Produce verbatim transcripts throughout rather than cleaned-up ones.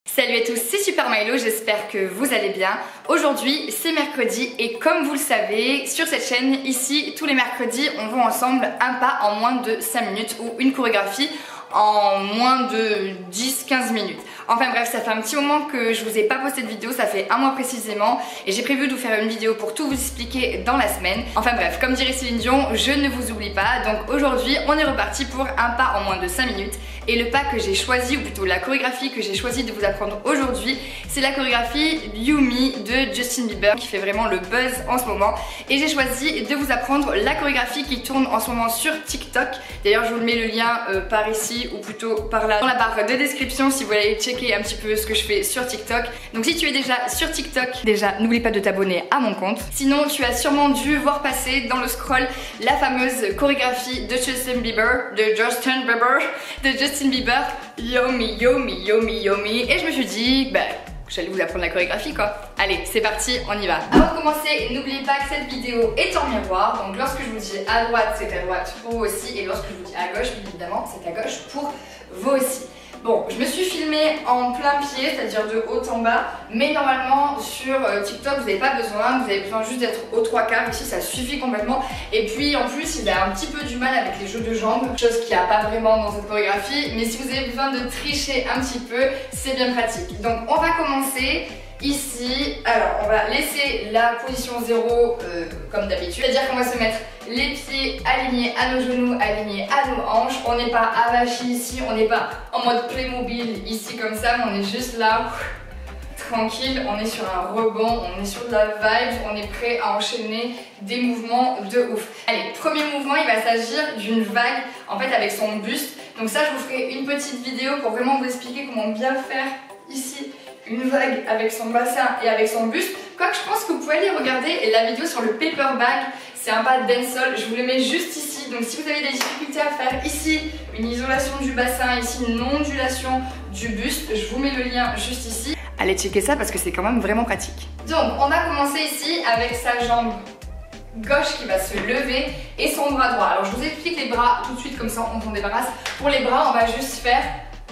Salut à tous, c'est Super Milo, j'espère que vous allez bien. Aujourd'hui c'est mercredi et comme vous le savez, sur cette chaîne ici, tous les mercredis on voit ensemble un pas en moins de cinq minutes ou une chorégraphie en moins de dix à quinze minutes. Enfin bref, ça fait un petit moment que je vous ai pas posté de vidéo, ça fait un mois précisément et j'ai prévu de vous faire une vidéo pour tout vous expliquer dans la semaine. Enfin bref, comme dirait Céline Dion, je ne vous oublie pas. Donc aujourd'hui on est reparti pour un pas en moins de cinq minutes et le pas que j'ai choisi, ou plutôt la chorégraphie que j'ai choisi de vous apprendre aujourd'hui, c'est la chorégraphie You Me de Justin Bieber qui fait vraiment le buzz en ce moment, et j'ai choisi de vous apprendre la chorégraphie qui tourne en ce moment sur TikTok. D'ailleurs je vous mets le lien euh, par ici ou plutôt par là dans la barre de description si vous voulez aller checker un petit peu ce que je fais sur TikTok. Donc si tu es déjà sur TikTok, déjà n'oublie pas de t'abonner à mon compte. Sinon tu as sûrement dû voir passer dans le scroll la fameuse chorégraphie de Justin Bieber, de Justin Bieber, de Justin Bieber, Yo Me, Yo Me, Yo Me, Yo Me, et je me suis dit, bah j'allais vous apprendre la chorégraphie quoi. Allez, c'est parti, on y va. Avant de commencer, n'oubliez pas que cette vidéo est en miroir. Donc lorsque je vous dis à droite, c'est à droite pour vous aussi. Et lorsque je vous dis à gauche, évidemment, c'est à gauche pour vous aussi. Bon, je me suis filmée en plein pied, c'est-à-dire de haut en bas. Mais normalement, sur TikTok, vous n'avez pas besoin. Vous avez besoin juste d'être aux trois quarts. Ici, ça suffit complètement. Et puis, en plus, il a un petit peu du mal avec les jeux de jambes. Chose qu'il n'y a pas vraiment dans cette chorégraphie. Mais si vous avez besoin de tricher un petit peu, c'est bien pratique. Donc, on va commencer. Ici, alors on va laisser la position zéro euh, comme d'habitude, c'est-à-dire qu'on va se mettre les pieds alignés à nos genoux, alignés à nos hanches. On n'est pas avachi ici, on n'est pas en mode Playmobil ici comme ça, mais on est juste là, tranquille, on est sur un rebond, on est sur de la vibe, on est prêt à enchaîner des mouvements de ouf. Allez, premier mouvement, il va s'agir d'une vague en fait avec son buste. Donc ça, je vous ferai une petite vidéo pour vraiment vous expliquer comment bien faire ici une vague avec son bassin et avec son buste. Quoique je pense que vous pouvez aller regarder la vidéo sur le paper bag, c'est un pas de dancehall, je vous le mets juste ici. Donc si vous avez des difficultés à faire ici une isolation du bassin, ici une ondulation du buste, je vous mets le lien juste ici. Allez checker ça parce que c'est quand même vraiment pratique. Donc on a commencé ici avec sa jambe gauche qui va se lever et son bras droit. Alors je vous explique les bras tout de suite comme ça on s'en débarrasse. Pour les bras on va juste faire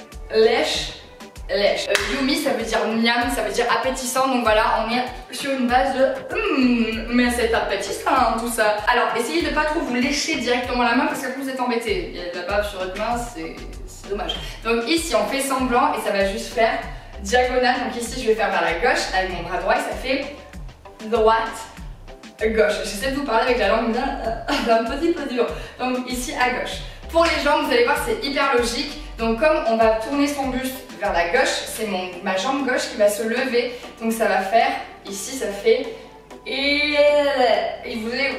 lèche, lèche. Euh, yumi ça veut dire miam, ça veut dire appétissant, donc voilà on est sur une base de hum, mais c'est appétissant hein, tout ça. Alors essayez de pas trop vous lécher directement la main parce que vous êtes embêté. Il y a de la bave sur votre main, c'est dommage. Donc ici on fait semblant et ça va juste faire diagonale. Donc ici je vais faire vers la gauche avec mon bras droit et ça fait droite, gauche. J'essaie de vous parler avec la langue bien, un petit peu dur. Donc ici à gauche. Pour les jambes vous allez voir c'est hyper logique. Donc comme on va tourner son buste vers la gauche, c'est ma jambe gauche qui va se lever. Donc ça va faire, ici ça fait et, et vous voyez,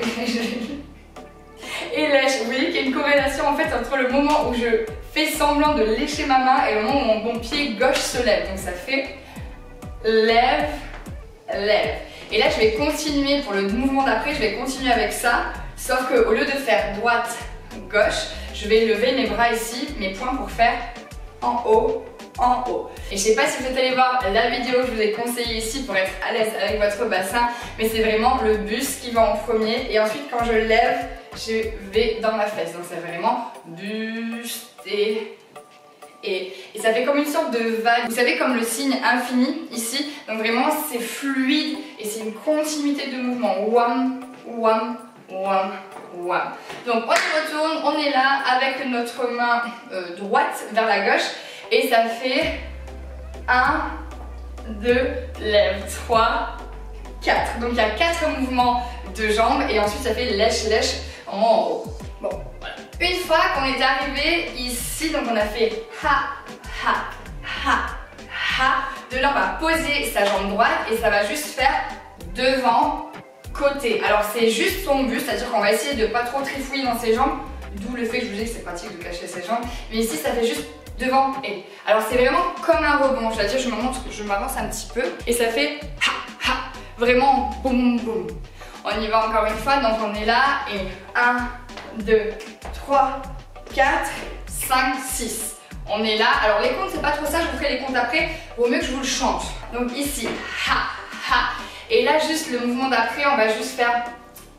et lèche. Vous voyez qu'il y a une corrélation en fait entre le moment où je fais semblant de lécher ma main et le moment où mon, mon pied gauche se lève. Donc ça fait lève, lève. Et là je vais continuer pour le mouvement d'après, je vais continuer avec ça. Sauf qu'au lieu de faire droite, gauche, je vais lever mes bras ici, mes poings pour faire en haut, en haut. Et je sais pas si vous êtes allé voir la vidéo que je vous ai conseillé ici pour être à l'aise avec votre bassin, mais c'est vraiment le buste qui va en premier et ensuite quand je lève, je vais dans ma fesse. Donc c'est vraiment buste et, et, et ça fait comme une sorte de vague. Vous savez comme le signe infini ici, donc vraiment c'est fluide et c'est une continuité de mouvement. One, one, one. Wow. Donc on y retourne, on est là avec notre main euh, droite vers la gauche et ça fait un, deux, lève, trois, quatre. Donc il y a quatre mouvements de jambes et ensuite ça fait lèche, lèche en haut. Bon, voilà. Une fois qu'on est arrivé ici, donc on a fait ha, ha, ha, ha. De là on va poser sa jambe droite et ça va juste faire devant, côté. Alors c'est juste son buste, c'est-à-dire qu'on va essayer de pas trop trifouiller dans ses jambes, d'où le fait que je vous dis que c'est pratique de cacher ses jambes, mais ici ça fait juste devant et. Alors c'est vraiment comme un rebond, c'est-à-dire je m'avance je m'avance un petit peu et ça fait ha ha, vraiment boum boum. On y va encore une fois, donc on est là et un, deux, trois, quatre, cinq, six. On est là, alors les comptes c'est pas trop ça, je vous ferai les comptes après, vaut mieux que je vous le chante. Donc ici, ha ha. Et là juste le mouvement d'après on va juste faire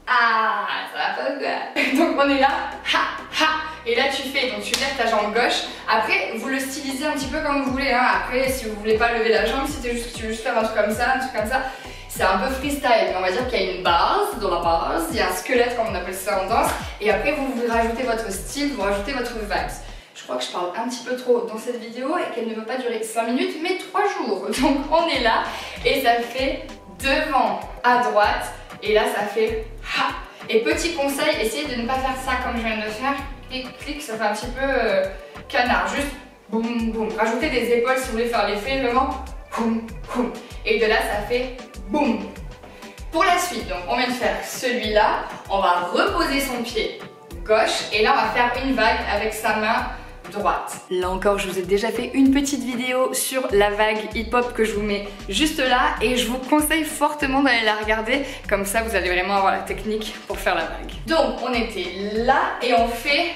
ah, ça va pas quoi. Donc on est là, ha, ha. Et là tu fais, donc tu lèves ta jambe gauche. Après vous le stylisez un petit peu comme vous voulez, hein. Après si vous voulez pas lever la jambe, si juste, tu veux juste faire un truc comme ça, un truc comme ça, c'est un peu freestyle. Mais on va dire qu'il y a une base, dans la base, il y a un squelette comme on appelle ça en danse. Et après vous, vous rajoutez votre style, vous rajoutez votre vibe. Je crois que je parle un petit peu trop dans cette vidéo et qu'elle ne veut pas durer cinq minutes mais trois jours. Donc on est là et ça fait devant à droite et là ça fait ha. Et petit conseil, essayez de ne pas faire ça comme je viens de le faire. Clic, clic, ça fait un petit peu euh, canard. Juste boum, boum. Rajoutez des épaules si vous voulez faire l'effet vraiment boum, boum. Et de là ça fait boum. Pour la suite, donc on vient de faire celui-là. On va reposer son pied gauche et là on va faire une vague avec sa main droite. Là encore, je vous ai déjà fait une petite vidéo sur la vague hip-hop que je vous mets juste là et je vous conseille fortement d'aller la regarder, comme ça vous allez vraiment avoir la technique pour faire la vague. Donc on était là et on fait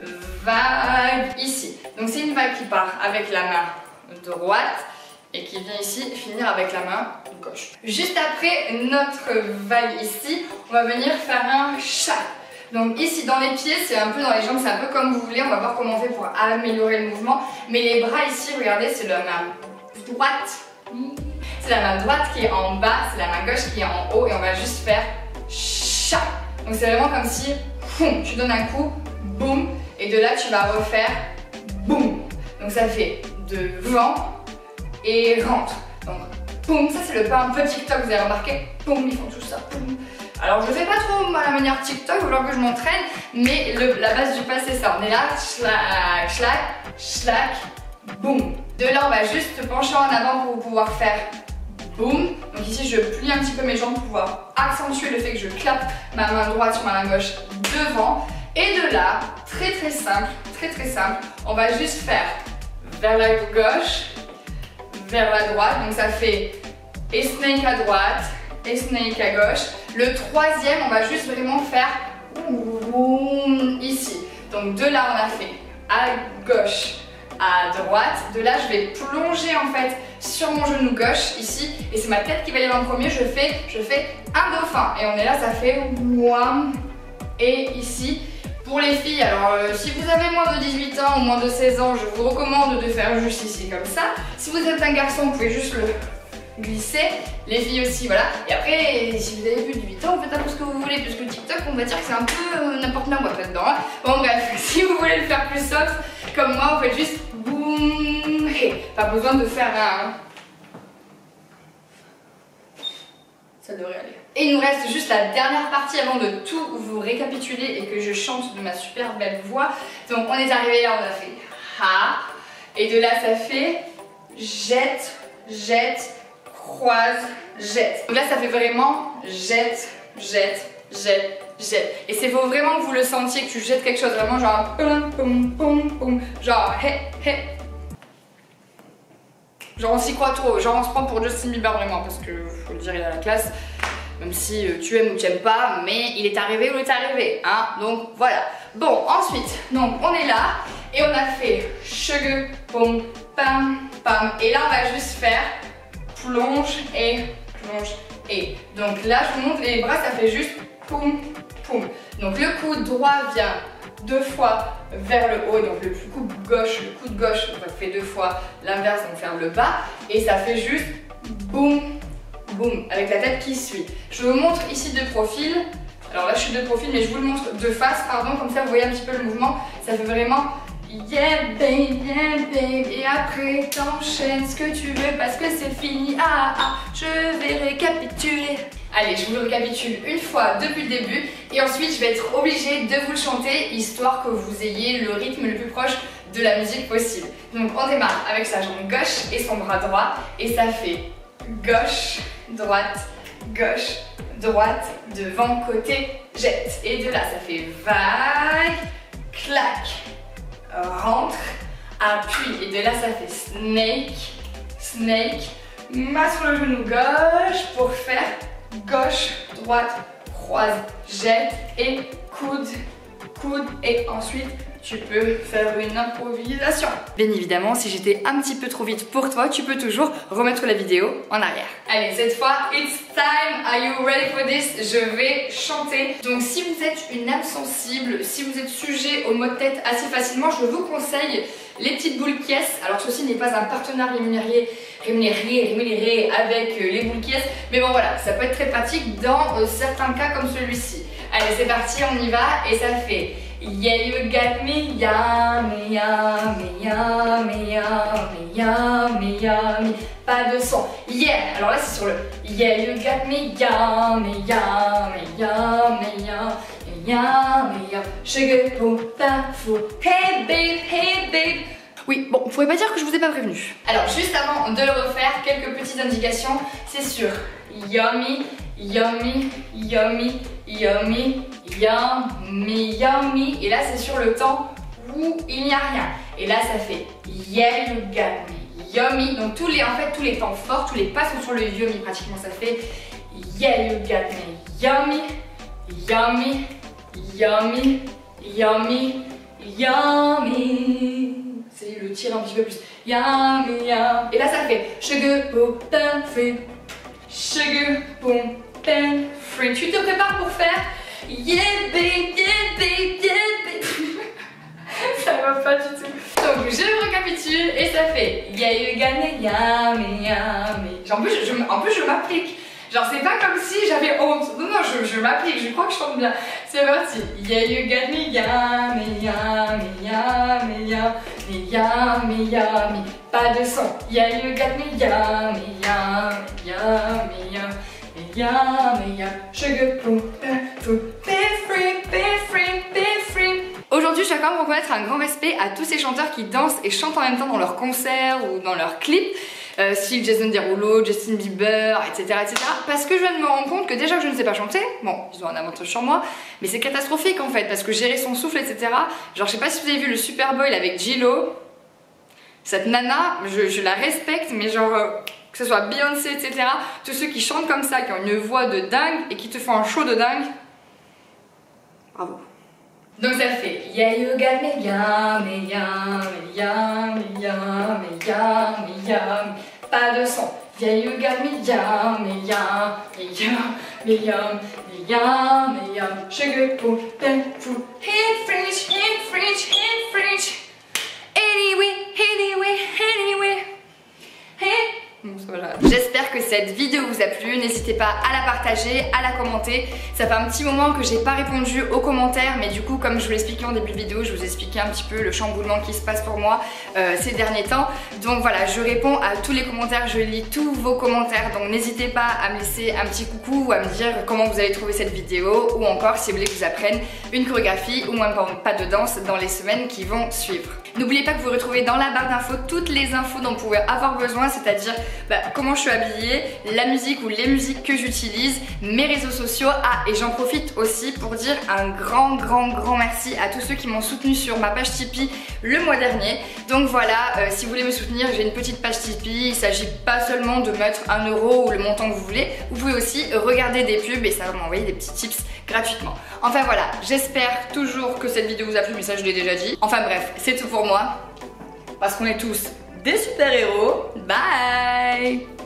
vague ici. Donc c'est une vague qui part avec la main droite et qui vient ici finir avec la main gauche. Juste après notre vague ici, on va venir faire un chat. Donc ici dans les pieds, c'est un peu dans les jambes, c'est un peu comme vous voulez, on va voir comment on fait pour améliorer le mouvement. Mais les bras ici, regardez, c'est la main droite. C'est la main droite qui est en bas, c'est la main gauche qui est en haut et on va juste faire chat. Donc c'est vraiment comme si boum, tu donnes un coup, boum, et de là tu vas refaire boum. Donc ça fait devant et rentre. Donc boum, ça c'est le pas un peu TikTok, vous avez remarqué, boum, ils font tout ça, boum. Alors je fais pas trop à la manière TikTok, il va falloir que je m'entraîne, mais le, la base du pas c'est ça. On est là, schlac, schlac, schlac, boum. De là on va juste se pencher en avant pour pouvoir faire boum. Donc ici je plie un petit peu mes jambes pour pouvoir accentuer le fait que je clappe ma main droite sur ma main gauche devant. Et de là, très très simple, très très simple, on va juste faire vers la gauche, vers la droite. Donc ça fait et snake à droite, et snake à gauche. Le troisième, on va juste vraiment faire boum ici. Donc de là, on a fait à gauche, à droite. De là, je vais plonger en fait sur mon genou gauche ici. Et c'est ma tête qui va y aller en premier. Je fais, je fais un dauphin. Et on est là, ça fait wam. Et ici, pour les filles, alors euh, si vous avez moins de dix-huit ans ou moins de seize ans, je vous recommande de faire juste ici comme ça. Si vous êtes un garçon, vous pouvez juste le glisser, les filles aussi, voilà. Et après, si vous avez plus de huit ans, vous faites un peu ce que vous voulez, puisque TikTok, on va dire que c'est un peu euh, n'importe quoi dedans. Hein. Bon bref, si vous voulez le faire plus soft, comme moi, vous faites juste boum, hey. Pas besoin de faire un... Ça devrait aller. Et il nous reste juste la dernière partie avant de tout vous récapituler et que je chante de ma super belle voix. Donc on est arrivé là, on a fait ha, et de là ça fait jette, jette, croise, jette. Donc là ça fait vraiment jette, jette, jette, jette. Et c'est faut vraiment que vous le sentiez, que tu jettes quelque chose, vraiment genre pum pum pum pum, genre hé hé. Genre on s'y croit trop, genre on se prend pour Justin Bieber vraiment, parce que faut le dire, il a la classe. Même si tu aimes ou tu aimes pas, mais il est arrivé où il est arrivé, hein. Donc voilà. Bon, ensuite, donc on est là et on a fait cheveux, pom, pam, pam. Et là on va juste faire plonge et plonge et. Donc là je vous montre les bras, ça fait juste poum, poum. Donc le coude droit vient deux fois vers le haut, donc le coude gauche, le coude gauche on fait deux fois l'inverse, donc vers le bas. Et ça fait juste boum. Boum, avec la tête qui suit. Je vous montre ici de profil. Alors là je suis de profil mais je vous le montre de face, pardon, comme ça vous voyez un petit peu le mouvement. Ça fait vraiment yeah babe, yeah babe. Et après t'enchaînes ce que tu veux parce que c'est fini. Ah ah, je vais récapituler. Allez, je vous le récapitule une fois depuis le début. Et ensuite je vais être obligée de vous le chanter, histoire que vous ayez le rythme le plus proche de la musique possible. Donc on démarre avec sa jambe gauche et son bras droit. Et ça fait gauche, droite, gauche, droite, devant, côté, jette. Et de là, ça fait vague, clac, rentre, appuie. Et de là, ça fait snake, snake, main sur le genou gauche pour faire gauche, droite, croise, jette et coude, coude et ensuite tu peux faire une improvisation. Bien évidemment, si j'étais un petit peu trop vite pour toi, tu peux toujours remettre la vidéo en arrière. Allez, cette fois, it's time. Are you ready for this? Je vais chanter. Donc si vous êtes une âme sensible, si vous êtes sujet au maux de tête assez facilement, je vous conseille les petites boules Kies. Alors ceci n'est pas un partenariat rémunéré, rémunéré, rémunéré avec les boules Kies, mais bon voilà, ça peut être très pratique dans euh, certains cas comme celui-ci. Allez, c'est parti, on y va et ça fait yeah, you got me, yummy, yummy, yummy, yummy, yummy, yummy. Pas de son. Yeah. Alors là, c'est sur le yeah, you got me, yummy, yummy, yummy, yummy, yummy, yummy. Sugar, putain, fou. Hey babe, hey babe. Oui, bon, vous pouvez pas dire que je vous ai pas prévenu. Alors, juste avant de le refaire, quelques petites indications. C'est sur yummy, yummy, yummy, yummy, yummy, yummy. Et là, c'est sur le temps où il n'y a rien. Et là, ça fait yeah, you got me, yummy. Donc, tous les, en fait, tous les temps forts, tous les pas sont sur le yummy pratiquement. Ça fait yeah, you got me, yummy, yummy, yummy, yummy, yummy. C'est le tir un petit peu plus. Yummy, yum. Et là, ça fait sugar, putain, free. Sugar, putain, free. Tu te prépares pour faire yeah, babe, yeah, babe, yeah, babe. Ça va pas du tout. Donc, je récapitule et ça fait yeah, you got me, yummy, yummy. En plus, je, je, en plus, je m'applique. Genre, c'est pas comme si j'avais honte. Non, non, je, je m'applique, je crois que je chante bien. C'est parti. Yeah, you got me, yummy, yummy, yummy, yummy, yummy, yummy. Pas de son. Yeah, you got me, yummy, yummy, yummy, yummy, yummy, yummy. Sugar, plum, be free, be free, be free. Aujourd'hui, je dois quand même reconnaître un grand respect à tous ces chanteurs qui dansent et chantent en même temps dans leurs concerts ou dans leurs clips. Euh, style Jason Derulo, Justin Bieber, et cetera, et cetera. Parce que je viens de me rendre compte que déjà que je ne sais pas chanter, bon, ils ont un avantage sur moi, mais c'est catastrophique en fait, parce que gérer son souffle, et cetera. Genre, je sais pas si vous avez vu le Super Bowl avec J-Lo. Cette nana, je, je la respecte, mais genre, euh, que ce soit Beyoncé, et cetera. Tous ceux qui chantent comme ça, qui ont une voix de dingue et qui te font un show de dingue. Bravo. Donc ça fait yeah, you got me, yummy, yummy, yummy, yummy, yummy, yummy. Pas de son. Yeah, you got me, yummy, yummy, yummy, yummy, yummy, yummy. Sugar, putain, fou. Hit French, hit French, hit French. Anyway, anyway, anyway. Hey. J'espère que cette vidéo vous a plu, n'hésitez pas à la partager, à la commenter. Ça fait un petit moment que j'ai pas répondu aux commentaires, mais du coup comme je vous l'expliquais en début de vidéo, je vous expliquais un petit peu le chamboulement qui se passe pour moi euh, ces derniers temps. Donc voilà, je réponds à tous les commentaires, je lis tous vos commentaires, donc n'hésitez pas à me laisser un petit coucou ou à me dire comment vous avez trouvé cette vidéo, ou encore si vous voulez que je vous apprenne une chorégraphie ou même pas de danse dans les semaines qui vont suivre. N'oubliez pas que vous retrouvez dans la barre d'infos toutes les infos dont vous pouvez avoir besoin, c'est-à-dire bah, comment je suis habillée, la musique ou les musiques que j'utilise, mes réseaux sociaux. Ah, et j'en profite aussi pour dire un grand grand grand merci à tous ceux qui m'ont soutenu sur ma page Tipeee le mois dernier. Donc voilà, euh, si vous voulez me soutenir, j'ai une petite page Tipeee. Il ne s'agit pas seulement de mettre un euro ou le montant que vous voulez, vous pouvez aussi regarder des pubs et ça va m'envoyer des petits tips gratuitement. Enfin voilà, j'espère toujours que cette vidéo vous a plu, mais ça je l'ai déjà dit. Enfin bref, c'est tout pour moi, parce qu'on est tous des super-héros. Bye!